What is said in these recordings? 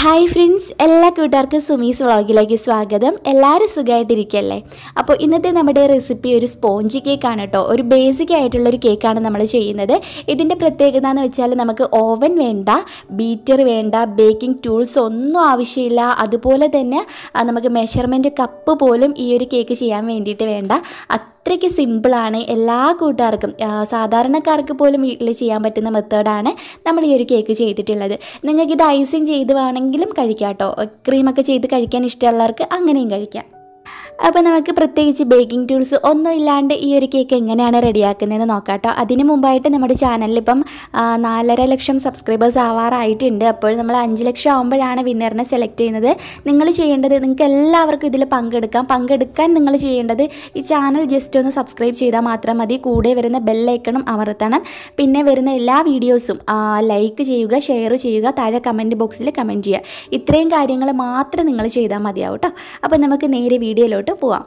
Hi friends, എല്ലാ കൂട്ടുകാർക്കും സുമീസ് വ്ളോഗിലേക്ക് സ്വാഗതം. എല്ലാവരും സുഖമായിട്ടിരിക്കല്ലേ? അപ്പോൾ ഇന്നത്തെ നമ്മുടെ റെസിപ്പി ഒരു സ്പോഞ്ച് കേക്കാണ് കേട്ടോ. ഒരു ബേസിക് ആയിട്ടുള്ളൊരു കേക്കാണ് നമ്മൾ ചെയ്യുന്നത്. ഇതിൻ്റെ പ്രത്യേകത എന്ന് വെച്ചാൽ നമുക്ക് ഓവൻ വേണ്ട, ബീറ്റർ വേണ്ട, ബേക്കിംഗ് ടൂൾസ് ഒന്നും ആവശ്യമില്ല. അതുപോലെ തന്നെ നമുക്ക് മെഷർമെൻറ്റ് കപ്പ് പോലും ഈ ഒരു കേക്ക് ചെയ്യാൻ വേണ്ടിയിട്ട് വേണ്ട. അത്രയ്ക്ക് സിമ്പിളാണ്. എല്ലാ കൂട്ടുകാർക്കും, സാധാരണക്കാർക്ക് പോലും വീട്ടിൽ ചെയ്യാൻ പറ്റുന്ന മെത്തേഡാണ് നമ്മൾ ഈ ഒരു കേക്ക് ചെയ്തിട്ടുള്ളത്. നിങ്ങൾക്കിത് ഐസിങ് ചെയ്ത് വേണമെങ്കിലും കഴിക്കാം കേട്ടോ. ക്രീമൊക്കെ ചെയ്ത് കഴിക്കാൻ ഇഷ്ടമുള്ളവർക്ക് അങ്ങനെയും കഴിക്കാം. അപ്പോൾ നമുക്ക് പ്രത്യേകിച്ച് ബേക്കിംഗ് ടൂൾസ് ഒന്നും ഇല്ലാണ്ട് ഈ ഒരു കേക്ക് എങ്ങനെയാണ് റെഡിയാക്കുന്നതെന്ന് നോക്കാം കേട്ടോ. അതിന് മുമ്പായിട്ട് നമ്മുടെ ചാനലിൽ ഇപ്പം 4.5 ലക്ഷം സബ്സ്ക്രൈബേഴ്സ് ആവാറായിട്ടുണ്ട്. അപ്പോൾ നമ്മൾ 5 ലക്ഷം ആകുമ്പോഴാണ് വിന്നറിനെ സെലക്ട് ചെയ്യുന്നത്. നിങ്ങൾ ചെയ്യേണ്ടത്, നിങ്ങൾക്ക് എല്ലാവർക്കും ഇതിൽ പങ്കെടുക്കാൻ നിങ്ങൾ ചെയ്യേണ്ടത് ഈ ചാനൽ ജസ്റ്റ് ഒന്ന് സബ്സ്ക്രൈബ് ചെയ്താൽ മാത്രം മതി. കൂടെ വരുന്ന ബെല്ലൈക്കണും അമർത്തണം. പിന്നെ വരുന്ന എല്ലാ വീഡിയോസും ലൈക്ക് ചെയ്യുക, ഷെയർ ചെയ്യുക, താഴെ കമൻറ്റ് ബോക്സിൽ കമൻറ്റ് ചെയ്യുക. ഇത്രയും കാര്യങ്ങൾ മാത്രം നിങ്ങൾ ചെയ്താൽ മതിയാവും കേട്ടോ. അപ്പോൾ നമുക്ക് നേരെ വീഡിയോയിലോട്ട് പോവാം.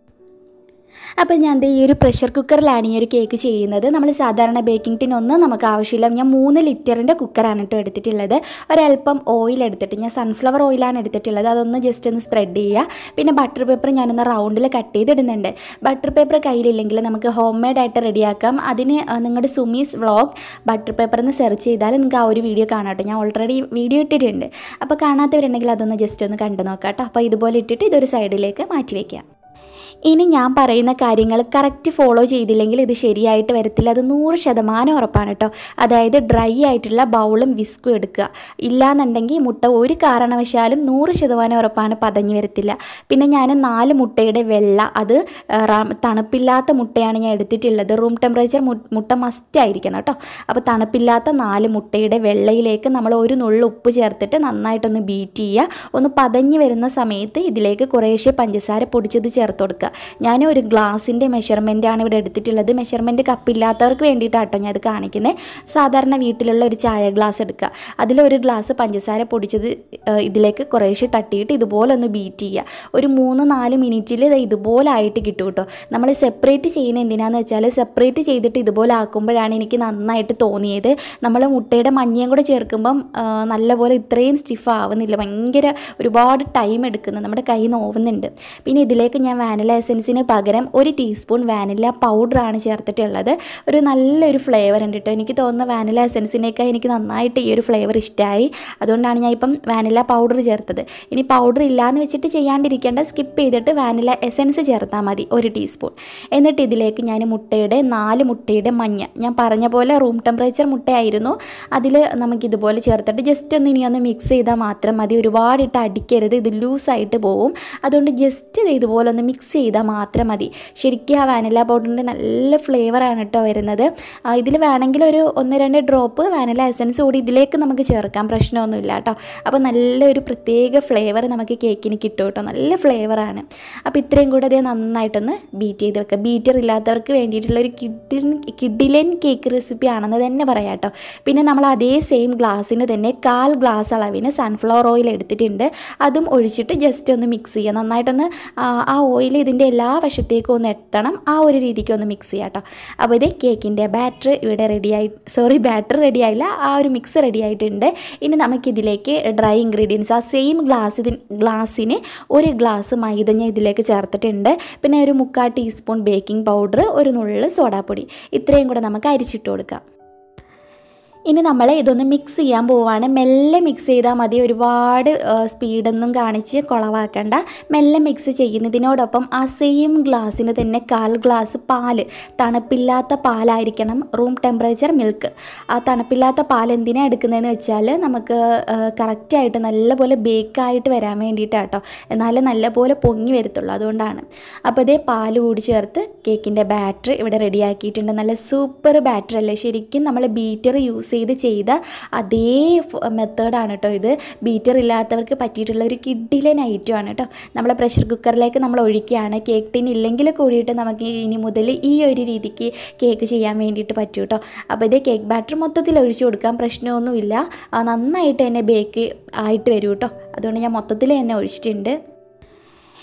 അപ്പോൾ ഞാൻ ഈ ഒരു പ്രഷർ കുക്കറിലാണ് ഈ ഒരു കേക്ക് ചെയ്യുന്നത്. നമ്മൾ സാധാരണ ബേക്കിംഗ് ടിൻ ഒന്നും നമുക്ക് ആവശ്യമില്ല. ഞാൻ 3 ലിറ്ററിൻ്റെ കുക്കറാണ് കേട്ടോ എടുത്തിട്ടുള്ളത്. ഒരല്പം ഓയിൽ എടുത്തിട്ട്, ഞാൻ സൺഫ്ലവർ ഓയിലാണ് എടുത്തിട്ടുള്ളത്. അതൊന്ന് ജസ്റ്റ് ഒന്ന് സ്പ്രെഡ് ചെയ്യുക. പിന്നെ ബട്ടർ പേപ്പർ ഞാനൊന്ന് റൗണ്ടിൽ കട്ട് ചെയ്തിടുന്നുണ്ട്. ബട്ടർ പേപ്പർ കയ്യിലില്ലെങ്കിൽ നമുക്ക് ഹോം മെയ്ഡായിട്ട് റെഡിയാക്കാം. അതിന് നിങ്ങളുടെ സുമീസ് വ്ളോഗ് ബട്ടർ പേപ്പർ എന്ന് സെർച്ച് ചെയ്താൽ നിങ്ങൾക്ക് ആ ഒരു വീഡിയോ കാണാം കേട്ടോ. ഞാൻ ഓൾറെഡി വീഡിയോ ഇട്ടിട്ടുണ്ട്. അപ്പോൾ കാണാത്തവരുണ്ടെങ്കിൽ അതൊന്ന് ജസ്റ്റ് ഒന്ന് കണ്ടു നോക്കാം കേട്ടോ. അപ്പോൾ ഇതുപോലെ ഇട്ടിട്ട് ഇതൊരു സൈഡിലേക്ക് മാറ്റി വയ്ക്കാം. ഇനി ഞാൻ പറയുന്ന കാര്യങ്ങൾ കറക്റ്റ് ഫോളോ ചെയ്തില്ലെങ്കിൽ ഇത് ശരിയായിട്ട് വരത്തില്ല. അത് 100% ഉറപ്പാണ് കേട്ടോ. അതായത് ഡ്രൈ ആയിട്ടുള്ള ബൗളും വിസ്കും എടുക്കുക. ഇല്ലാന്നുണ്ടെങ്കിൽ മുട്ട ഒരു കാരണവശാലും 100% ഉറപ്പാണ് പതഞ്ഞ് വരത്തില്ല. പിന്നെ ഞാൻ 4 മുട്ടയുടെ വെള്ള, അത് തണുപ്പില്ലാത്ത മുട്ടയാണ് ഞാൻ എടുത്തിട്ടുള്ളത്. റൂം ടെമ്പറേച്ചർ മുട്ട മസ്റ്റ് ആയിരിക്കണം കേട്ടോ. അപ്പോൾ തണുപ്പില്ലാത്ത 4 മുട്ടയുടെ വെള്ളയിലേക്ക് നമ്മൾ ഒരു നുള്ളു ഉപ്പ് ചേർത്തിട്ട് നന്നായിട്ടൊന്ന് ബീറ്റ് ചെയ്യുക. ഒന്ന് പതഞ്ഞ് വരുന്ന സമയത്ത് ഇതിലേക്ക് കുറേശ്ശെ പഞ്ചസാര പൊടിച്ചത് ചേർത്ത് കൊടുക്കുക. ഞാൻ ഒരു ഗ്ലാസിൻ്റെ മെഷർമെൻറ്റാണ് ഇവിടെ എടുത്തിട്ടുള്ളത്. മെഷർമെൻറ്റ് കപ്പില്ലാത്തവർക്ക് വേണ്ടിയിട്ടാണ് കേട്ടോ ഞാൻ ഇത് കാണിക്കുന്നത്. സാധാരണ വീട്ടിലുള്ള ഒരു ചായ ഗ്ലാസ് എടുക്കുക. അതിലൊരു ഗ്ലാസ് പഞ്ചസാര പൊടിച്ചത് ഇതിലേക്ക് കുറേശ്ശെ തട്ടിയിട്ട് ഇതുപോലെ ഒന്ന് ബീറ്റ് ചെയ്യുക. ഒരു 3-4 മിനിറ്റിൽ ഇത് ഇതുപോലെ ആയിട്ട് കിട്ടും കേട്ടോ. നമ്മൾ സെപ്പറേറ്റ് ചെയ്യുന്ന എന്തിനാന്ന് വെച്ചാൽ, സെപ്പറേറ്റ് ചെയ്തിട്ട് ഇതുപോലെ ആക്കുമ്പോഴാണ് എനിക്ക് നന്നായിട്ട് തോന്നിയത്. നമ്മൾ മുട്ടയുടെ മഞ്ഞയും കൂടെ ചേർക്കുമ്പം നല്ലപോലെ ഇത്രയും സ്റ്റിഫ് ആവുന്നില്ല. ഭയങ്കര ഒരുപാട് ടൈം എടുക്കുന്നു, നമ്മുടെ കൈ നോവുന്നുണ്ട്. പിന്നെ ഇതിലേക്ക് ഞാൻ വാനില എസൻസിന് പകരം 1 ടീസ്പൂൺ വാനില പൗഡറാണ് ചേർത്തിട്ടുള്ളത്. ഒരു നല്ലൊരു ഫ്ലേവർ ഉണ്ട് കേട്ടോ. എനിക്ക് തോന്നുന്ന വാനില എസൻസിനേക്കാൾ എനിക്ക് നന്നായിട്ട് ഈ ഒരു ഫ്ലേവർ ഇഷ്ടമായി. അതുകൊണ്ടാണ് ഞാൻ ഇപ്പം വാനില പൗഡർ ചേർത്തത്. ഇനി പൗഡർ ഇല്ലയെന്ന് വെച്ചിട്ട് ചെയ്യാണ്ടിരിക്കേണ്ട, സ്കിപ്പ് ചെയ്തിട്ട് വാനില എസൻസ് ചേർത്താൽ മതി 1 ടീസ്പൂൺ. എന്നിട്ട് ഇതിലേക്ക് ഞാൻ 4 മുട്ടയുടെ മഞ്ഞ, ഞാൻ പറഞ്ഞ പോലെ റൂം ടെമ്പറേച്ചർ മുട്ടയായിരുന്നു, അതിൽ നമുക്കിതുപോലെ ചേർത്തിട്ട് ജസ്റ്റ് ഒന്ന് ഇനിയൊന്ന് മിക്സ് ചെയ്താൽ മാത്രം മതി. ഒരുപാടിട്ട് അടിക്കരുത്, ഇത് ലൂസായിട്ട് പോവും. അതുകൊണ്ട് ജസ്റ്റ് ഇതുപോലെ ഒന്ന് മിക്സ് ചെയ്താൽ മാത്രം മതി. ശരിക്കും ആ വാനില പൗഡറിൻ്റെ നല്ല ഫ്ലേവറാണ് കേട്ടോ വരുന്നത്. ഇതിൽ വേണമെങ്കിൽ ഒരു 1-2 ഡ്രോപ്പ് വാനില എസൻസ് കൂടി ഇതിലേക്ക് നമുക്ക് ചേർക്കാം, പ്രശ്നമൊന്നുമില്ല കേട്ടോ. അപ്പോൾ നല്ലൊരു പ്രത്യേക ഫ്ലേവർ നമുക്ക് കേക്കിന് കിട്ടും കേട്ടോ. നല്ല ഫ്ലേവറാണ്. അപ്പോൾ ഇത്രയും കൂടെ അതേ നന്നായിട്ടൊന്ന് ബീറ്റ് ചെയ്ത് വെക്കുക. ബീറ്റർ ഇല്ലാത്തവർക്ക് വേണ്ടിയിട്ടുള്ളൊരു കിഡിലൻ കേക്ക് റെസിപ്പി ആണെന്ന് തന്നെ പറയാം കേട്ടോ. പിന്നെ നമ്മൾ അതേ സെയിം ഗ്ലാസ്സിന് തന്നെ 1/4 ഗ്ലാസ് അളവിന് സൺഫ്ലവർ ഓയിൽ എടുത്തിട്ടുണ്ട്. അതും ഒഴിച്ചിട്ട് ജസ്റ്റ് ഒന്ന് മിക്സ് ചെയ്യുക. നന്നായിട്ടൊന്ന് ആ ഓയിൽ ഇതിൻ്റെ എല്ലാ വശത്തേക്കും ഒന്ന് എത്തണം. ആ ഒരു രീതിക്ക് ഒന്ന് മിക്സ് ചെയ്യാം കേട്ടോ. അപ്പോൾ ഇത് കേക്കിൻ്റെ ബാറ്റർ ഇവിടെ ബാറ്റർ റെഡി ആയില്ല, ആ ഒരു മിക്സ് റെഡി ആയിട്ടുണ്ട്. ഇനി നമുക്കിതിലേക്ക് ഡ്രൈ ഇൻഗ്രീഡിയൻസ്, ആ സെയിം ഗ്ലാസ്സിന് 1 ഗ്ലാസ് മൈദ ഞാൻ ഇതിലേക്ക് ചേർത്തിട്ടുണ്ട്. പിന്നെ ഒരു 3/4 ടീസ്പൂൺ ബേക്കിംഗ് പൗഡർ, ഒരു നുള്ള് സോഡാപ്പൊടി, ഇത്രയും കൂടെ നമുക്ക് അരിച്ചിട്ട് കൊടുക്കാം. ഇനി നമ്മൾ ഇതൊന്ന് മിക്സ് ചെയ്യാൻ പോവുകയാണ്. മെല്ലെ മിക്സ് ചെയ്താൽ മതി, ഒരുപാട് സ്പീഡൊന്നും കാണിച്ച് കുളവാക്കണ്ട. മെല്ലെ മിക്സ് ചെയ്യുന്നതിനോടൊപ്പം ആ സെയിം ഗ്ലാസ്സിന് തന്നെ 1/4 ഗ്ലാസ് പാല്, തണുപ്പില്ലാത്ത പാലായിരിക്കണം, റൂം ടെമ്പറേച്ചർ മിൽക്ക്. ആ തണുപ്പില്ലാത്ത പാൽ എന്തിനാണ് എടുക്കുന്നതെന്ന് വെച്ചാൽ നമുക്ക് കറക്റ്റായിട്ട് നല്ലപോലെ ബേക്കായിട്ട് വരാൻ വേണ്ടിയിട്ടാണ് കേട്ടോ. എന്നാലേ നല്ലപോലെ പൊങ്ങി വരത്തുള്ളൂ, അതുകൊണ്ടാണ്. അപ്പോൾ ഇതേ പാൽ കൂടി ചേർത്ത് കേക്കിൻ്റെ ബാറ്റർ ഇവിടെ റെഡിയാക്കിയിട്ടുണ്ട്. നല്ല സൂപ്പർ ബാറ്റർ അല്ലേ? ശരിക്കും നമ്മൾ ബീറ്റർ യൂസ് ചെയ്ത അതേ മെത്തേഡാണ് കേട്ടോ ഇത്. ബീറ്റർ ഇല്ലാത്തവർക്ക് പറ്റിയിട്ടുള്ള ഒരു കിഡിലൻ ഐറ്റമാണ് കേട്ടോ. നമ്മൾ പ്രഷർ കുക്കറിലേക്ക് നമ്മൾ ഒഴിക്കുകയാണ്. കേക്ക് ടിൻ ഇല്ലെങ്കിൽ കൂടിയിട്ട് നമുക്ക് ഇനി മുതൽ ഈ ഒരു രീതിക്ക് കേക്ക് ചെയ്യാൻ വേണ്ടിയിട്ട് പറ്റും കേട്ടോ. അപ്പോൾ ഇത് കേക്ക് ബാറ്റർ മൊത്തത്തിൽ ഒഴിച്ചു കൊടുക്കാം, പ്രശ്നമൊന്നുമില്ല. നന്നായിട്ട് തന്നെ ബേക്ക് ആയിട്ട് വരും കേട്ടോ. അതുകൊണ്ട് ഞാൻ മൊത്തത്തിൽ തന്നെ ഒഴിച്ചിട്ടുണ്ട്.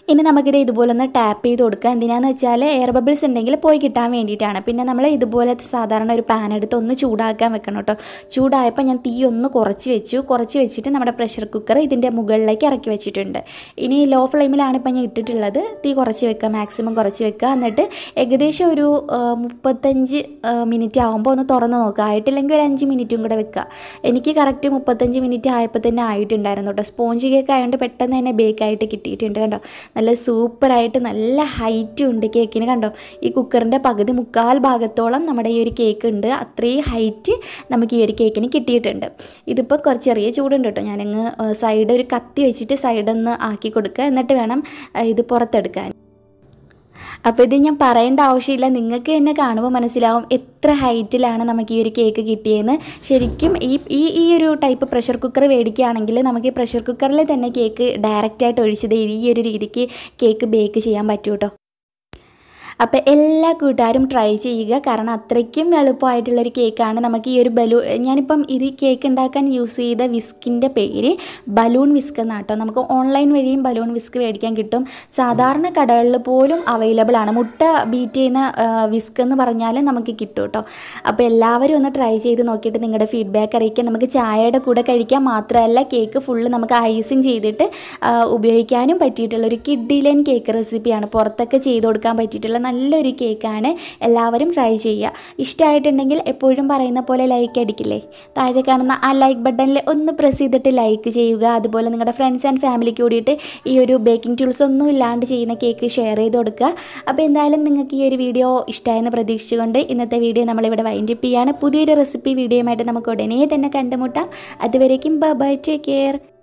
ഇനി നമുക്കിത് ഇതുപോലെ ഒന്ന് ടാപ്പ് ചെയ്ത് കൊടുക്കുക. എന്തിനാണെന്ന് വെച്ചാൽ എയർ ബബിൾസ് ഉണ്ടെങ്കിൽ പോയി കിട്ടാൻ വേണ്ടിയിട്ടാണ്. പിന്നെ നമ്മൾ ഇതുപോലെ സാധാരണ ഒരു പാൻ എടുത്ത് ഒന്ന് ചൂടാക്കാൻ വെക്കണം കേട്ടോ. ചൂടായപ്പോൾ ഞാൻ തീ ഒന്ന് കുറച്ച് വെച്ചിട്ട് നമ്മുടെ പ്രഷർ കുക്കർ ഇതിൻ്റെ മുകളിലേക്ക് ഇറക്കി വെച്ചിട്ടുണ്ട്. ഇനി ലോ ഫ്ലെയിമിലാണ് ഇപ്പം ഞാൻ ഇട്ടിട്ടുള്ളത്. തീ കുറച്ച് വെക്കുക, മാക്സിമം കുറച്ച് വെക്കുക. എന്നിട്ട് ഏകദേശം ഒരു 35 മിനിറ്റ് ആകുമ്പോൾ ഒന്ന് തുറന്ന് നോക്കുക. ആയിട്ടില്ലെങ്കിൽ ഒരു 5 മിനിറ്റും കൂടെ വെക്കുക. എനിക്ക് കറക്റ്റ് 35 മിനിറ്റ് ആയപ്പോൾ തന്നെ ആയിട്ടുണ്ടായിരുന്നു കേട്ടോ. സ്പോഞ്ച് കേക്ക് ആയതുകൊണ്ട് പെട്ടെന്ന് തന്നെ ബേക്കായിട്ട് കിട്ടിയിട്ടുണ്ട് കണ്ടോ. നല്ല സൂപ്പറായിട്ട് നല്ല ഹൈറ്റും ഉണ്ട് കേക്കിന് കണ്ടോ. ഈ കുക്കറിൻ്റെ പകുതി മുക്കാൽ ഭാഗത്തോളം നമ്മുടെ ഈ ഒരു കേക്ക് ഉണ്ട്. അത്രയും ഹൈറ്റ് നമുക്ക് ഈ ഒരു കേക്കിന് കിട്ടിയിട്ടുണ്ട്. ഇതിപ്പോൾ കുറച്ച് ചെറിയ ചൂടുണ്ട് കേട്ടോ. ഞാനങ്ങ് സൈഡ് ഒരു കത്തി വെച്ചിട്ട് സൈഡൊന്ന് ആക്കി കൊടുക്കുക. എന്നിട്ട് വേണം ഇത് പുറത്തെടുക്കാൻ. അപ്പോൾ ഇത് ഞാൻ പറയേണ്ട ആവശ്യമില്ല, നിങ്ങൾക്ക് തന്നെ കാണുമ്പോൾ മനസ്സിലാവും എത്ര ഹൈറ്റിലാണ് നമുക്ക് ഈ ഒരു കേക്ക് കിട്ടിയതെന്ന്. ശരിക്കും ഈ ഒരു ടൈപ്പ് പ്രഷർ കുക്കർ മേടിക്കുകയാണെങ്കിൽ നമുക്ക് ഈ പ്രഷർ കുക്കറിൽ തന്നെ കേക്ക് ഡയറക്റ്റായിട്ട് ഒഴിച്ചത് ഈ ഒരു രീതിക്ക് കേക്ക് ബേക്ക് ചെയ്യാൻ പറ്റും കേട്ടോ. അപ്പോൾ എല്ലാ കൂട്ടുകാരും ട്രൈ ചെയ്യുക. കാരണം അത്രയ്ക്കും എളുപ്പമായിട്ടുള്ളൊരു കേക്കാണ്. നമുക്ക് ഈ ഒരു ഞാനിപ്പം ഇത് കേക്ക് ഉണ്ടാക്കാൻ യൂസ് ചെയ്ത വിസ്കിൻ്റെ പേര് ബലൂൺ വിസ്ക് എന്നാണ് കേട്ടോ. നമുക്ക് ഓൺലൈൻ വഴിയും ബലൂൺ വിസ്ക് മേടിക്കാൻ കിട്ടും. സാധാരണ കടകളിൽ പോലും അവൈലബിൾ ആണ്. മുട്ട ബീറ്റ് ചെയ്യുന്ന വിസ്ക് എന്ന് പറഞ്ഞാൽ നമുക്ക് കിട്ടും കേട്ടോ. അപ്പോൾ എല്ലാവരും ഒന്ന് ട്രൈ ചെയ്ത് നോക്കിയിട്ട് നിങ്ങളുടെ ഫീഡ്ബാക്ക് അറിയിക്കുക. നമുക്ക് ചായയുടെ കൂടെ കഴിക്കാൻ മാത്രമല്ല, കേക്ക് ഫുള്ള് നമുക്ക് ഐസിങ് ചെയ്തിട്ട് ഉപയോഗിക്കാനും പറ്റിയിട്ടുള്ളൊരു കിഡിലൻ കേക്ക് റെസിപ്പിയാണ്. പുറത്തൊക്കെ ചെയ്ത് കൊടുക്കാൻ പറ്റിയിട്ടുള്ള നല്ലൊരു കേക്കാണ്. എല്ലാവരും ട്രൈ ചെയ്യുക. ഇഷ്ടമായിട്ടുണ്ടെങ്കിൽ എപ്പോഴും പറയുന്ന പോലെ ലൈക്ക് അടിക്കില്ലേ, താഴെ കാണുന്ന ആ ലൈക്ക് ബട്ടണിൽ ഒന്ന് പ്രസ് ചെയ്തിട്ട് ലൈക്ക് ചെയ്യുക. അതുപോലെ നിങ്ങളുടെ ഫ്രണ്ട്സ് ആൻഡ് ഫാമിലിക്ക് കൂടിയിട്ട് ഈ ഒരു ബേക്കിംഗ് ടൂൾസ് ഒന്നും ഇല്ലാണ്ട് ചെയ്യുന്ന കേക്ക് ഷെയർ ചെയ്ത് കൊടുക്കുക. അപ്പോൾ എന്തായാലും നിങ്ങൾക്ക് ഈ ഒരു വീഡിയോ ഇഷ്ടമായെന്ന് പ്രതീക്ഷിച്ചുകൊണ്ട് ഇന്നത്തെ വീഡിയോ നമ്മളിവിടെ വൈൻഡപ്പ് ചെയ്യുകയാണ്. പുതിയൊരു റെസിപ്പി വീഡിയോയുമായിട്ട് നമുക്ക് ഉടനെ തന്നെ കണ്ടുമുട്ടാം. അതുവരേക്കും ബൈ, ടേക്ക് കെയർ.